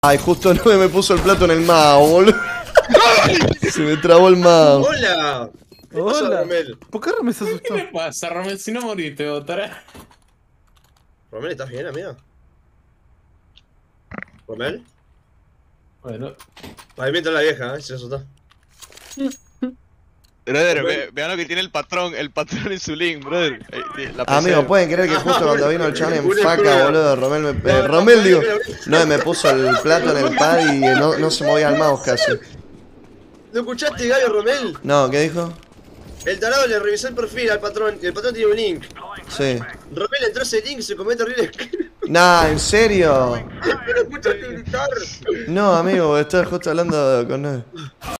Ay, justo no me puso el plato en el mouse, boludo. Se me trabó el mouse. ¡Hola! ¿Qué pasa, Hola. Romel? ¿Por qué Romel se asustó? ¿Qué le pasa, Romel? Si no morís, te botará. ¿Romel, estás bien, amiga? ¿Romel? Bueno. Ahí mientras la vieja, se asustó. Brother, vean lo que tiene el patrón en su link, brother. La PC. Amigo, ¿pueden creer que justo cuando vino el chabón en Una faca, prueba. boludo? Romel me... No, Romel, digo... mira. No, me puso el plato en el pad y no se movía el mouse casi. ¿Lo escuchaste, Gallo, Romel? No, ¿qué dijo? El tarado le revisó el perfil al patrón y el patrón tiene un link. Sí. Romel entró a ese link y se comete horrible. Nah, ¿en serio? ¿Lo escuchaste gritar? No, amigo, estaba justo hablando con él.